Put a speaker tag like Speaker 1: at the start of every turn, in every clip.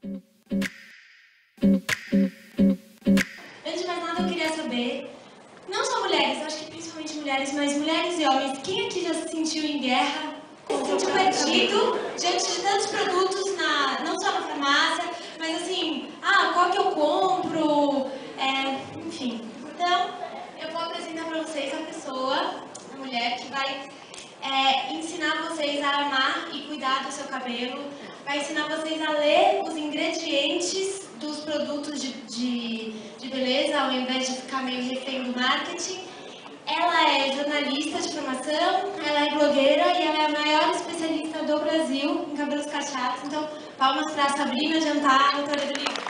Speaker 1: Antes de mais nada, eu queria saber, não só mulheres, acho que principalmente mulheres, mas mulheres e homens, quem aqui já se sentiu em guerra, se sentiu perdido diante de tantos produtos, não só na farmácia, mas assim, qual que eu compro, enfim. Então, eu vou apresentar para vocês a pessoa, a mulher que vai ensinar vocês a amar e cuidar do seu cabelo, vai ensinar vocês a ler os ingredientes dos produtos de beleza, ao invés de ficar meio refém do marketing. Ela é jornalista de formação, ela é blogueira e ela é a maior especialista do Brasil em cabelos cacheados. Então, palmas para a Sabrina Jantar, autora do livro.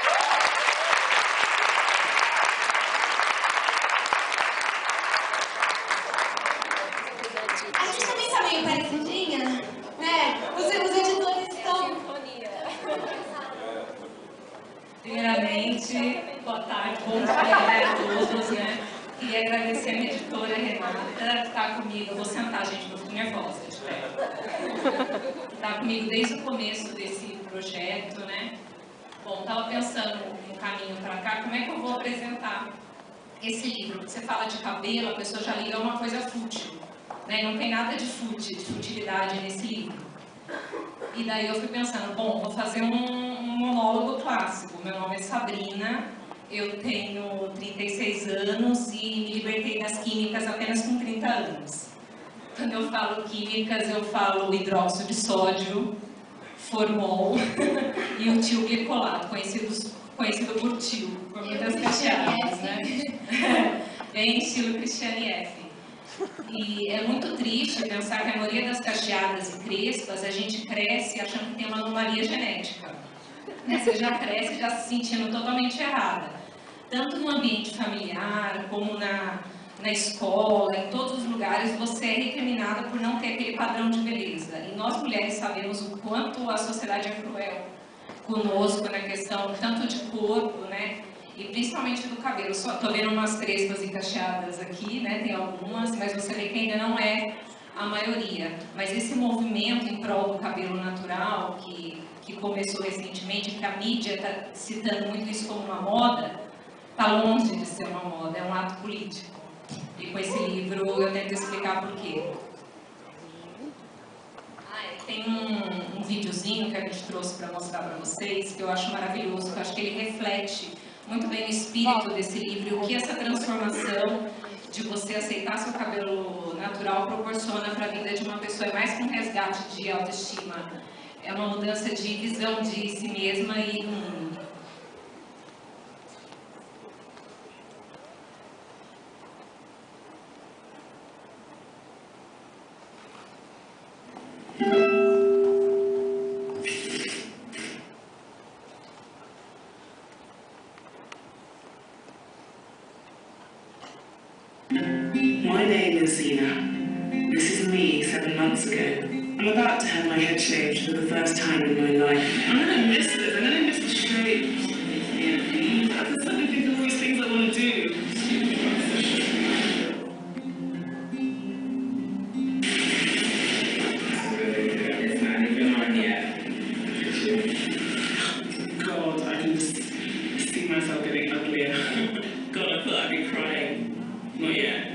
Speaker 1: A gente também está meio parecidinha, né? Os editores estão...
Speaker 2: Primeiramente, boa tarde, bom dia a todos, né? Queria agradecer a minha editora, Renata, que está comigo. Eu vou sentar, gente, eu fico nervosa de pé. Está comigo desde o começo desse projeto, né? Bom, estava pensando no caminho para cá, como é que eu vou apresentar esse livro? Porque você fala de cabelo, a pessoa já liga uma coisa fútil, né? Não tem nada de futilidade nesse livro. E daí eu fui pensando, bom, vou fazer um monólogo clássico. Meu nome é Sabrina, eu tenho 36 anos e me libertei das químicas apenas com 30 anos. Quando eu falo químicas, eu falo hidróxido de sódio, formol e o tilglicolato, conhecido por tio, por muitas cacheadas, né? Bem estilo Christiane F. E é muito triste pensar que a maioria das cacheadas e crespas, a gente cresce achando que tem uma anomalia genética. Você já cresce já se sentindo totalmente errada. Tanto no ambiente familiar, como na escola, em todos os lugares, você é recriminada por não ter aquele padrão de beleza. E nós mulheres sabemos o quanto a sociedade é cruel conosco na questão tanto de corpo, né? E principalmente do cabelo. Só estou vendo umas crespas e cacheadas aqui, né? Tem algumas, mas você vê que ainda não é a maioria. Mas esse movimento em prol do cabelo natural, que começou recentemente, que a mídia está citando muito isso como uma moda, está longe de ser uma moda, é um ato político. E com esse livro eu tento explicar por quê. Tem um videozinho que a gente trouxe para mostrar para vocês, que eu acho maravilhoso, que eu acho que ele reflete muito bem o espírito desse livro e o que essa transformação de você aceitar seu cabelo natural proporciona para a vida de uma pessoa. É mais que um resgate de autoestima, é uma mudança de visão de si mesma e do mundo.
Speaker 3: My name is Zena. This is me 7 months ago. I'm about to have my head shaved for the first time in my life. I'm gonna miss this. I'm gonna miss the shave. I can suddenly think of all these things I want to do. It's not even on yet. God, I can just see myself getting uglier. God, I thought I'd be crying. Not yet.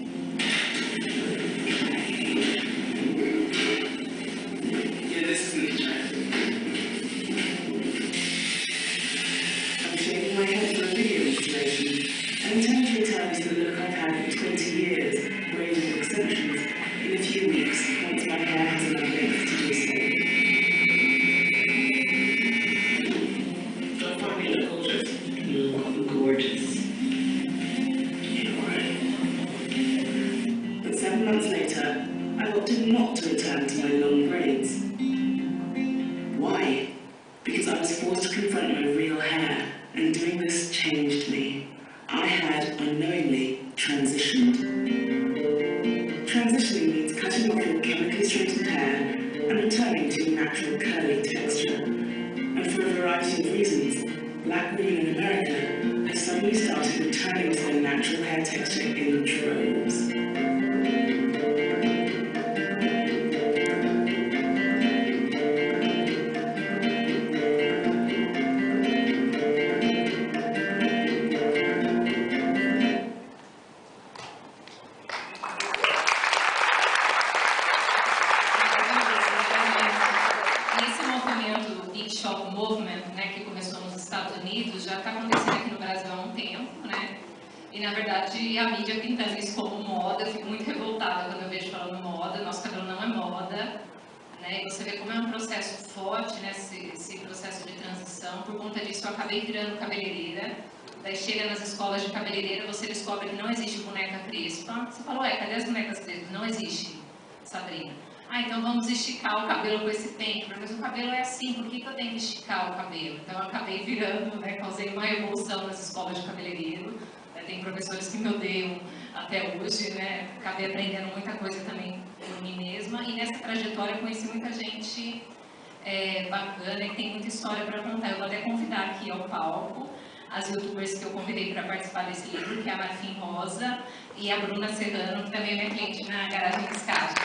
Speaker 3: Yeah, this isn't the trend. I'm shaving my head for a video installation. I intend to return to the look I've had for 20 years, raising extensions, in a few weeks, once my hair has enough length to do so. Don't find me look gorgeous? Look gorgeous. 7 months later, I opted not to return to my long braids. Why? Because I was forced to confront my real hair, and doing this changed me. I had unknowingly transitioned. Transitioning means cutting off your chemically straightened hair and returning to your natural curly texture. And for a variety of reasons, black women in America have suddenly started returning to their natural hair texture in droves.
Speaker 2: movement, né, que começou nos Estados Unidos, já está acontecendo aqui no Brasil há um tempo, né? E, na verdade, a mídia pintando isso como moda, eu fico muito revoltada quando eu vejo falando moda, nosso cabelo não é moda, né? E você vê como é um processo forte, né, esse processo de transição. Por conta disso, eu acabei virando cabeleireira. Daí chega nas escolas de cabeleireira, você descobre que não existe boneca crespa. Você fala, ué, cadê as bonecas crespas? Não existe, Sabrina. Ah, então vamos esticar o cabelo com esse pente, mas o cabelo é assim, por que eu tenho que esticar o cabelo? Então eu acabei virando, né, causei uma revolução nas escolas de cabeleireiro. Tem professores que me odeiam até hoje, né? Acabei aprendendo muita coisa também por mim mesma, e nessa trajetória conheci muita gente bacana e tem muita história para contar. Eu vou até convidar aqui ao palco as youtubers que eu convidei para participar desse livro, que é a Marfim Rosa e a Bruna Serrano, que também é minha cliente na Garagem Descarte.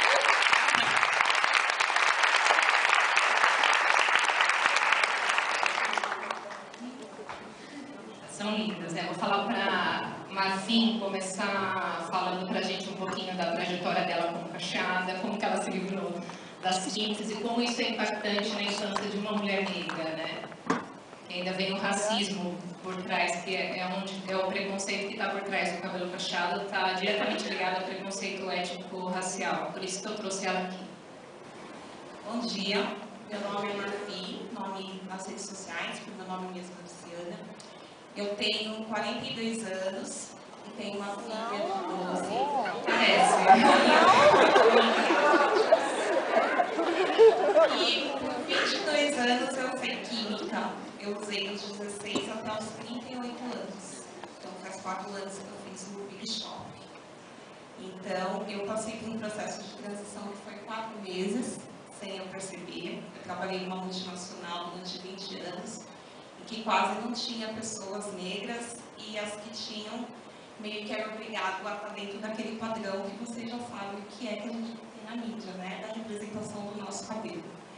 Speaker 2: São lindas, né? Vou falar para Marfim começar falando para a gente um pouquinho da trajetória dela como cacheada, como que ela se livrou das tintas e como isso é impactante na infância de uma mulher negra, né? E ainda vem o racismo por trás, que é o preconceito que está por trás do cabelo cacheado, está diretamente ligado ao preconceito étnico-racial. Por isso que eu trouxe ela aqui.
Speaker 4: Bom dia, meu nome é Marfim, nome nas redes sociais, porque meu nome mesmo é Luciana. Eu tenho 42 anos e tenho uma filha de 12.
Speaker 2: Parece.
Speaker 4: E por 22 anos eu usei química. Eu usei dos 16 até os 38 anos. Então faz 4 anos que eu fiz o Big Shop. Então eu passei por um processo de transição que foi 4 meses, sem eu perceber. Eu trabalhei em uma multinacional durante 20 anos. Que quase não tinha pessoas negras e as que tinham meio que era obrigado a estar dentro daquele padrão que vocês já sabem o que é que a gente tem na mídia, né? Da representação do nosso cabelo.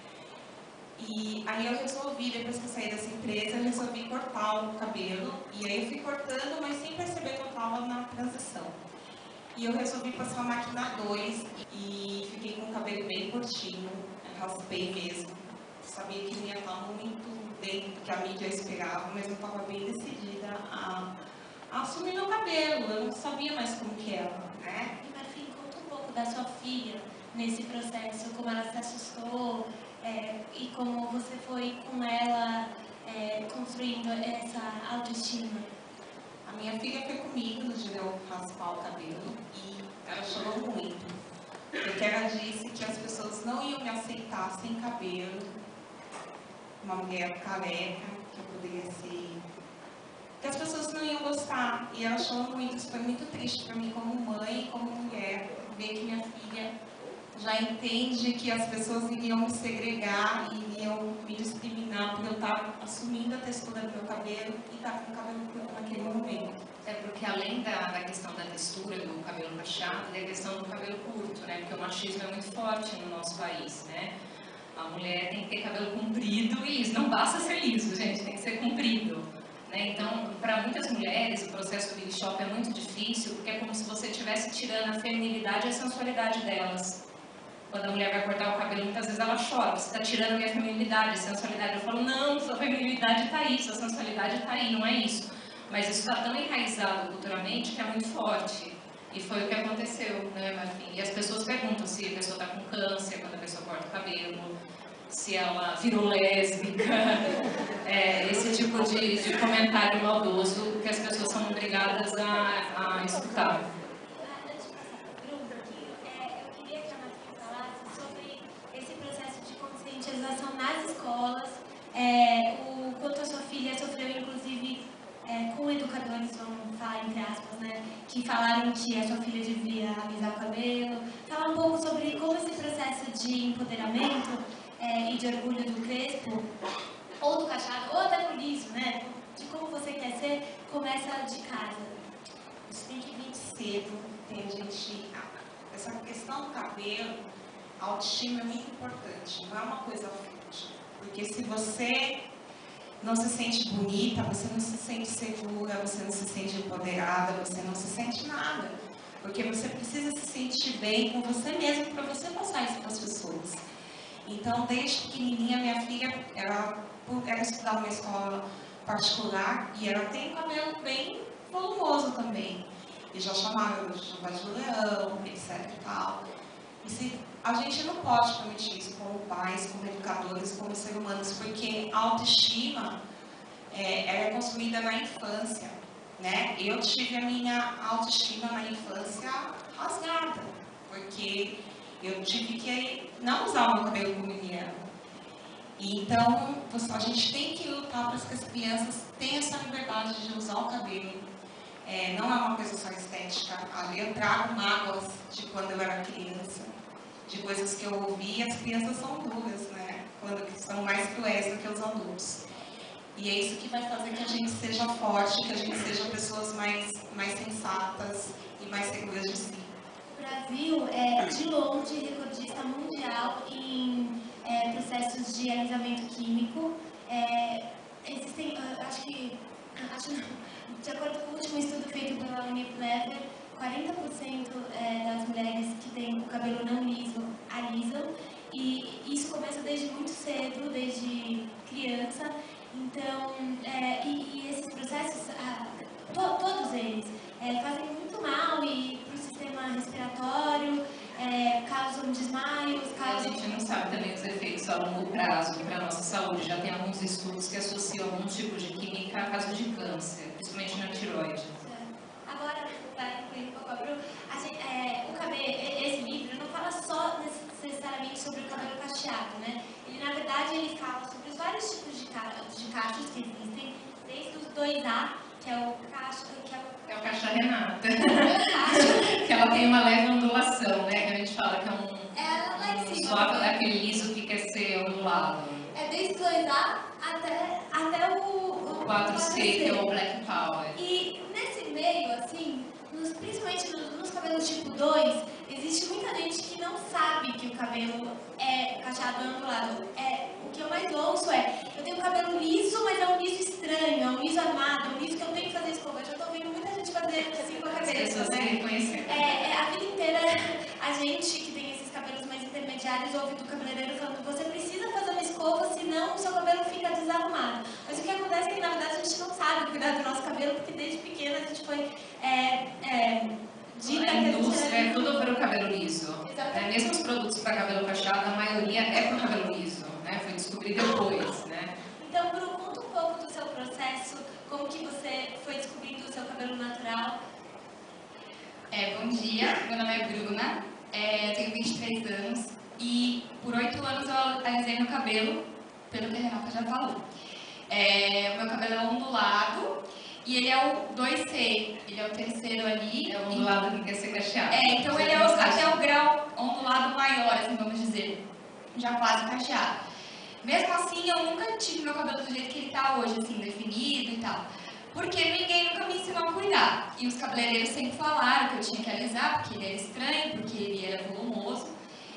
Speaker 4: E aí eu resolvi, depois que eu saí dessa empresa, eu resolvi cortar o cabelo. E aí eu fui cortando, mas sem perceber que eu estava na transição. E eu resolvi passar a máquina 2 e fiquei com o cabelo bem curtinho, raspei mesmo. Sabia que não ia estar muito dentro do que a mídia esperava, mas eu estava bem decidida a assumir meu cabelo. Eu não sabia mais como que era, né?
Speaker 1: E Marfim, conta um pouco da sua filha nesse processo, como ela se assustou e como você foi com ela construindo essa autoestima.
Speaker 4: A minha filha foi comigo no dia de eu raspar o cabelo e ela chorou muito, porque ela disse que as pessoas não iam me aceitar sem cabelo, uma mulher careca, que eu poderia ser, que as pessoas não iam gostar, e ela chorou muito. Isso foi muito triste para mim como mãe e como mulher, ver que minha filha já entende que as pessoas iriam me segregar, iriam me discriminar por eu estar assumindo a textura do meu cabelo e estar com o cabelo curto naquele momento.
Speaker 2: É porque além da questão da textura do cabelo cacheado, tem a questão do cabelo curto, né? Porque o machismo é muito forte no nosso país, né? A mulher tem que ter cabelo comprido e isso não basta ser liso, gente, tem que ser comprido, né? Então, para muitas mulheres, o processo do Big Shop é muito difícil, porque é como se você estivesse tirando a feminilidade e a sensualidade delas. Quando a mulher vai cortar o cabelo, muitas vezes ela chora, você está tirando a minha feminilidade, a sensualidade. Eu falo, não, sua feminilidade está aí, sua sensualidade está aí, não é isso. Mas isso está tão enraizado culturalmente que é muito forte. E foi o que aconteceu, né, Marfim? E as pessoas perguntam se a pessoa está com câncer quando a pessoa corta o cabelo, se ela virou lésbica, esse tipo de comentário maldoso que as pessoas são obrigadas a escutar.
Speaker 1: Antes de passar para o grupo aqui, eu queria que a Marfim falasse sobre esse processo de conscientização nas escolas, o quanto a sua filha sofreu, inclusive, com educadores, vamos falar entre aspas, né, que falaram que a sua filha devia alisar o cabelo. Falar um pouco sobre como esse processo de empoderamento e de orgulho do crespo, ou do cacheado, ou até por isso, né, de como você quer ser, começa de casa.
Speaker 4: Isso tem que vir cedo, tem gente... Essa questão do cabelo, a autoestima é muito importante, não é uma coisa fútil. Porque se você não se sente bonita, você não se sente segura, você não se sente empoderada, você não se sente nada. Porque você precisa se sentir bem com você mesmo para você passar isso para as pessoas. Então, desde pequenininha, minha filha, ela estudava numa escola particular e ela tem um cabelo bem volumoso também. E já chamaram de voz de leão, etc e tal. A gente não pode permitir isso como pais, como educadores, como seres humanos, porque a autoestima ela é construída na infância, né? Eu tive a minha autoestima na infância rasgada, porque eu tive que não usar o meu cabelo como menina. Então, a gente tem que lutar para que as crianças tenham essa liberdade de usar o cabelo. Não é uma coisa só estética. Ali eu trago mágoas de quando eu era criança, de coisas que eu ouvi. As crianças são duras, né? Quando são mais cruéis do que os adultos. E é isso que vai fazer que a gente seja forte, que a gente seja pessoas mais sensatas e mais seguras de si.
Speaker 1: O Brasil é, de longe, recordista mundial em processos de alisamento químico. Existem, de acordo com o último estudo feito pela Unilever, 40% das mulheres que têm o cabelo não liso alisam, e isso começa desde muito cedo, desde criança. Então, e esses processos, todos eles, fazem muito mal e para o sistema respiratório, causam desmaios,
Speaker 2: A gente não sabe também os efeitos a longo prazo para a nossa saúde. Já tem alguns estudos que associam algum tipo de química a caso de câncer, principalmente na tireoide.
Speaker 1: Agora, para incluir um pouco a Bru, esse livro não fala só necessariamente sobre o cabelo cacheado, né? Ele, na verdade, ele fala sobre os vários tipos de cachos que existem, desde os 2A, que é o cacho...
Speaker 2: É o cacho da Renata. Que ela tem uma leve ondulação, né? Que a gente fala que é um...
Speaker 1: lá em cima.
Speaker 2: Só aquele liso que quer ser ondulado.
Speaker 1: Desde o 2A até o
Speaker 2: 4C, que é o Black Power.
Speaker 1: E nesse meio, assim, principalmente nos cabelos tipo 2, existe muita gente que não sabe que o cabelo é cacheado ou ondulado. O que eu mais ouço eu tenho cabelo liso, mas é um liso estranho, é um liso armado, é um liso que eu tenho que fazer escova. Eu já tô vendo muita gente fazer assim com a cabeça,
Speaker 2: as pessoas
Speaker 1: né?
Speaker 2: reconhecem.
Speaker 1: A vida inteira, a gente que tem esses cabelos mais intermediários ouve do cabeleireiro falando: você precisa fazer uma escova, senão o seu cabelo fica desarrumado. Mas o que acontece é que, na verdade, a gente não sabe cuidar do nosso cabelo, porque desde pequena a gente foi dita
Speaker 2: a indústria é tudo para o cabelo liso. Mesmo os produtos para cabelo cacheado, a maioria é para o cabelo liso, né? Foi descobrido depois, né?
Speaker 1: Então, Bru, conta um pouco do seu processo, como que você foi descobrindo o seu cabelo natural.
Speaker 5: Bom dia, meu nome é Bruna, eu tenho 23 anos e por 8 anos eu alisei meu cabelo, pelo que a Renata já falou. O meu cabelo é ondulado e ele é o 2C, ele é o terceiro ali.
Speaker 2: É o ondulado que quer ser cacheado.
Speaker 5: Então ele é até o grau ondulado maior, assim, vamos dizer, já quase cacheado. Mesmo assim, eu nunca tive meu cabelo do jeito que ele tá hoje, assim, definido e tal. Porque ninguém nunca me ensinou a cuidar. E os cabeleireiros sempre falaram que eu tinha que alisar, porque ele era estranho, porque ele era volumoso.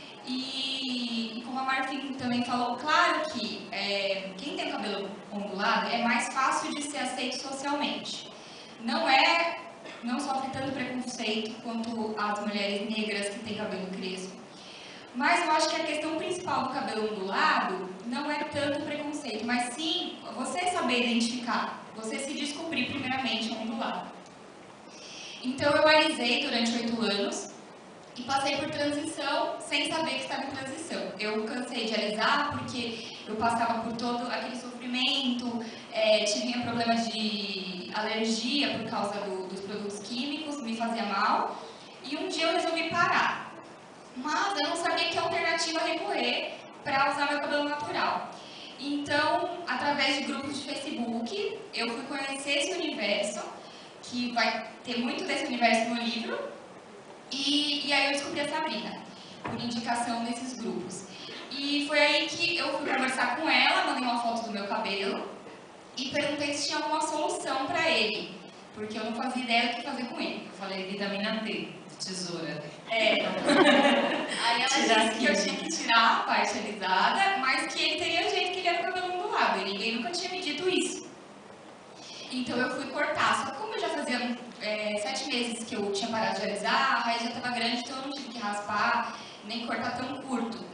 Speaker 5: E como a Marfim também falou, claro que quem tem cabelo ondulado é mais fácil de ser aceito socialmente. Não sofre tanto preconceito quanto as mulheres negras que têm cabelo crespo. Mas eu acho que a questão principal do cabelo ondulado não é tanto preconceito, mas sim você saber identificar, você se descobrir primeiramente ondulado. Então eu alisei durante 8 anos e passei por transição sem saber que estava em transição. Eu cansei de alisar porque eu passava por todo aquele sofrimento, tinha problema de alergia por causa dos produtos químicos, me fazia mal. E um dia eu resolvi parar. Mas eu não sabia que alternativa recorrer para usar meu cabelo natural. Então, através de grupos de Facebook, eu fui conhecer esse universo, que vai ter muito desse universo no livro, e aí eu descobri a Sabrina, por indicação desses grupos. E foi aí que eu fui conversar com ela, mandei uma foto do meu cabelo e perguntei se tinha alguma solução para ele, porque eu não fazia ideia do que fazer com ele.
Speaker 2: Eu falei vitamina T, tesoura.
Speaker 5: Aí ela disse que eu tinha que tirar a parte alisada, mas que ele teria jeito, que ele era o cabelo ondulado, e ninguém nunca tinha me dito isso. Então eu fui cortar, só que como eu já fazia 7 meses que eu tinha parado de alisar, a raiz já estava grande, então eu não tive que raspar, nem cortar tão curto.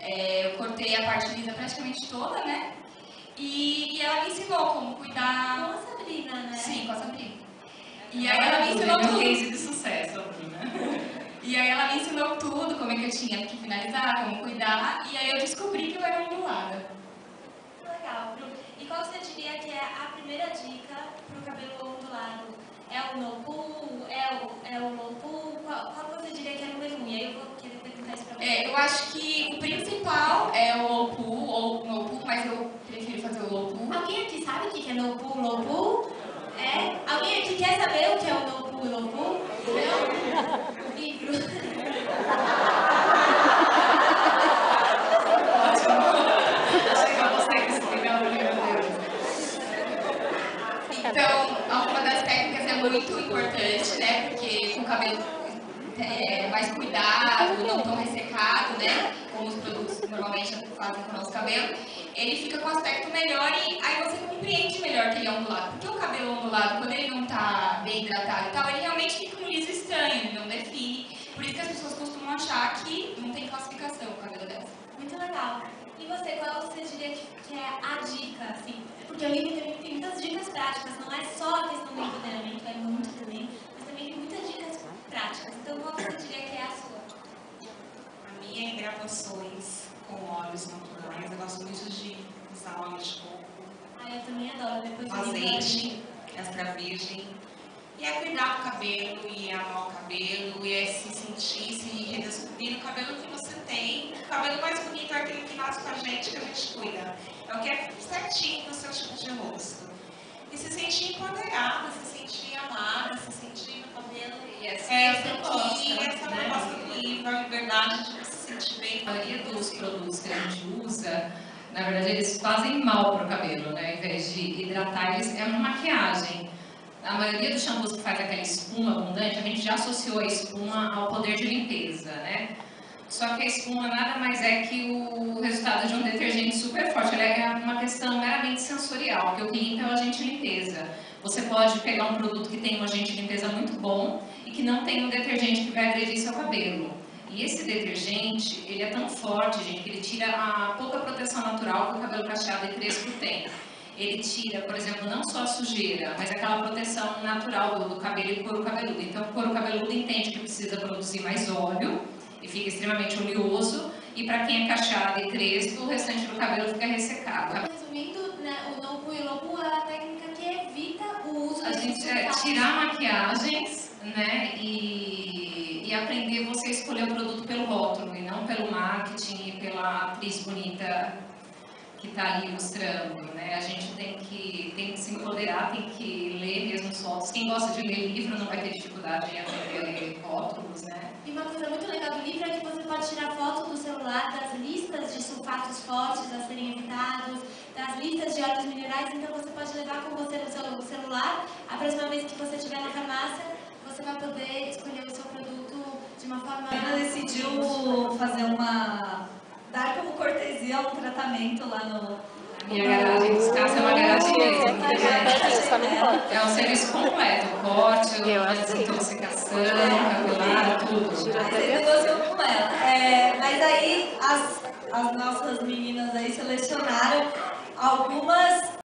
Speaker 5: Eu cortei a parte lisa praticamente toda, né? E ela me ensinou como cuidar...
Speaker 1: Com a Sabrina, né?
Speaker 5: Sim, com a Sabrina. E aí ela me ensinou
Speaker 2: Meu
Speaker 5: tudo.
Speaker 2: case de sucesso, a Bruna.
Speaker 5: E aí ela me ensinou tudo, como é que eu tinha que finalizar, como cuidar. E aí eu descobri que eu era ondulada.
Speaker 1: Que legal, Bru. E qual você diria que é a primeira dica para o cabelo ondulado? É o no pull? É o low pull? Qual você diria que é o número 1? E aí eu vou querer perguntar isso para você.
Speaker 5: Eu acho que o principal é o low pull ou no pull, mas eu prefiro fazer o low pull.
Speaker 1: Alguém aqui sabe o que é no pull, low pull? É? Alguém aqui quer saber o que é o no pull e low pull? Não? O livro.
Speaker 2: Chega você que explica o livro dele.
Speaker 5: Então, uma das técnicas é muito importante, né? Porque com o cabelo mais cuidado, não tão ressecado, né? Como os produtos normalmente fazem com o nosso cabelo, ele fica com um aspecto melhor e aí você compreende melhor que ele é ondulado. Porque o cabelo ondulado, quando ele não tá bem hidratado e tal, ele realmente fica um liso estranho, ele não define. Por isso que as pessoas costumam achar que não tem classificação o cabelo dessa.
Speaker 1: Muito legal. E você, qual você diria que é a dica, assim? Porque o livro também tem muitas dicas práticas, não é só a questão do empoderamento, é muito também, mas também tem muitas dicas práticas. Então, qual você diria que é a sua?
Speaker 4: A minha é hidratações com óleos naturais. Eu gosto muito de usar óleo de coco,
Speaker 1: Ah, eu também adoro, depois do
Speaker 4: azeite, extra virgem. E é cuidar do cabelo, e amar o cabelo, e é se sentir, se redescobrir o cabelo que você tem. O cabelo mais bonito é aquele que nasce com a gente, que a gente cuida. É o que é certinho pro seu tipo de rosto. E se sentir empoderada, se sentir amada, se sentir no cabelo.
Speaker 5: E essa
Speaker 4: Essa
Speaker 5: proposta,
Speaker 4: aqui, essa
Speaker 5: né?
Speaker 4: proposta do livro, a liberdade de se sentir bem.
Speaker 2: A maioria dos produtos que a gente usa, na verdade, eles fazem mal para o cabelo, né? Ao invés de hidratar, eles é uma maquiagem. A maioria dos shampoos que faz aquela espuma abundante, a gente já associou a espuma ao poder de limpeza, né? Só que a espuma nada mais é que o resultado de um detergente super forte. Ela é uma questão meramente sensorial, porque o que limpa é o agente de limpeza. Você pode pegar um produto que tem um agente de limpeza muito bom e que não tem um detergente que vai agredir seu cabelo. E esse detergente, ele é tão forte, gente, que ele tira a pouca proteção natural que o cabelo cacheado e crespo tem. Ele tira, por exemplo, não só a sujeira, mas aquela proteção natural do cabelo e couro cabeludo. Então, o couro cabeludo entende que precisa produzir mais óleo e fica extremamente oleoso. E para quem é cacheado e crespo, o restante do cabelo fica ressecado.
Speaker 1: Resumindo, né, o no pull e low pull é a técnica que evita o uso
Speaker 2: A
Speaker 1: de
Speaker 2: gente tirar maquiagens, né, e aprender você a escolher o produto pelo rótulo e não pelo marketing e pela atriz bonita que está ali mostrando, né? A gente tem que se empoderar, tem que ler mesmo os rótulos. Quem gosta de ler livro não vai ter dificuldade em aprender rótulos, né?
Speaker 1: E uma coisa muito legal do livro é que você pode tirar foto do celular das listas de sulfatos fortes a serem evitados, das listas de óleos minerais, então você pode levar com você no seu celular. A próxima vez que você estiver na farmácia, você vai poder escolher o seu produto de uma forma...
Speaker 6: Ela decidiu fazer dar como cortesia um tratamento lá no...
Speaker 2: Minha garagem dos carros é uma garagem mesmo. É um serviço completo, o corte, a desintoxicação, capilar, tudo.
Speaker 6: Você negociou com ela. Mas aí as nossas meninas aí selecionaram algumas